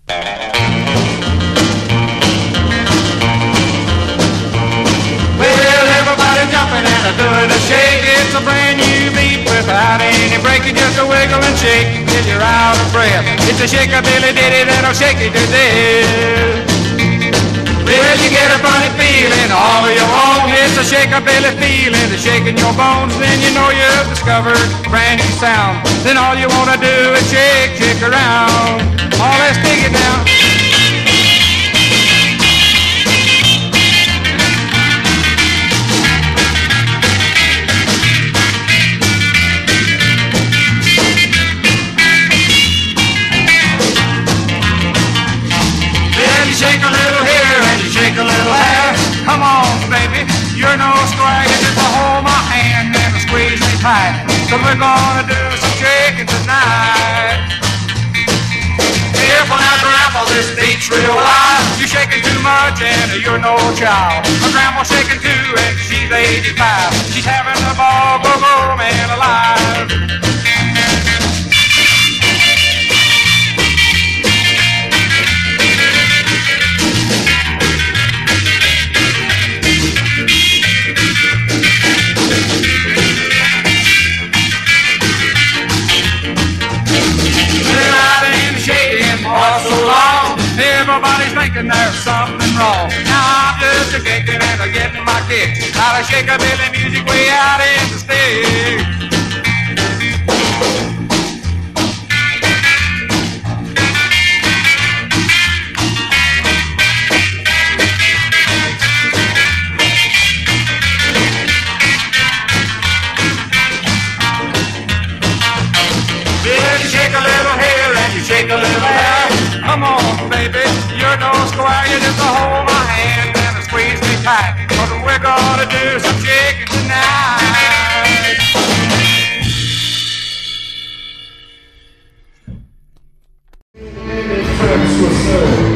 Well, everybody jumping and doing a shake. It's a brand new beat without any breaking, just a wiggle and shake till you're out of breath. It's a shake-a-billy ditty that'll shake you to death. Well, you get a funny feeling all of your own. It's a shake-a-billy feeling, it's shaking your bones. Then you know you've discovered a brand new sound. Then all you want to do is shake, shake around. Oh, let's dig it down. Shake a little here and you shake a little there. Come on, baby, you're no square. You just hold my hand and squeeze me tight. So we're gonna do some shaking tonight. Careful now, Grandpa, this beat's real wild. You're shaking too much and you're no child. My grandma's shaking too and she's 85. She's having a ball, go, man alive. Everybody's thinking there's something wrong. Now I'm just a shaking and I'm getting my kick out of shake-a-billy music way out in the sticks. Well, you shake a little here and you shake a little there. Come on, baby, you're no square. You just hold my hand and squeeze me tight. Cause we're gonna do some shaking tonight.